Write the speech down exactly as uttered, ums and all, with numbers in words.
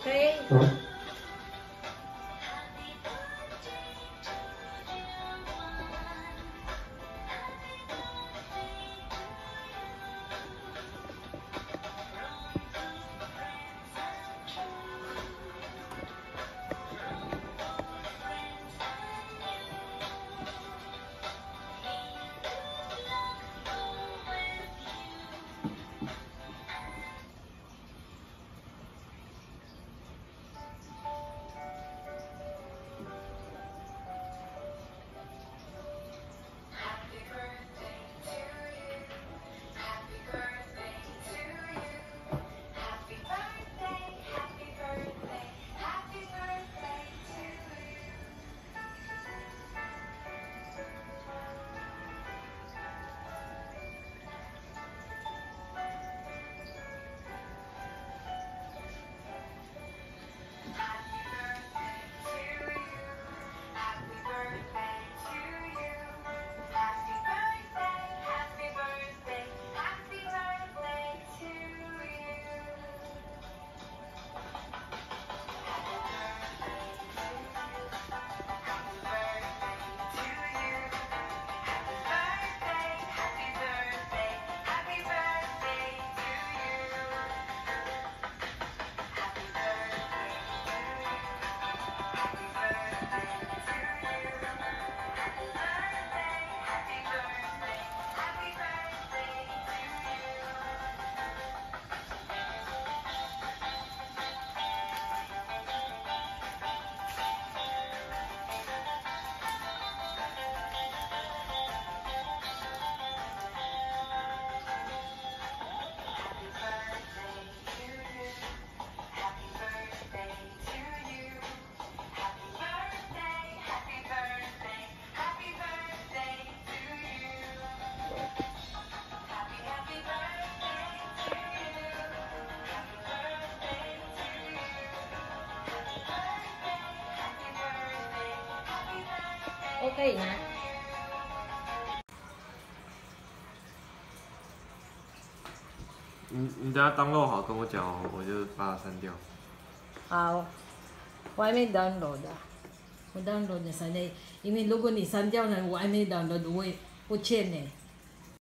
OK。OK 吗？ 你你等下当录好跟我讲哦，我就把它删掉。 好，我还没 download 啊，我 download 的删掉，因为如果你删掉呢，我还没 download 会不见呢。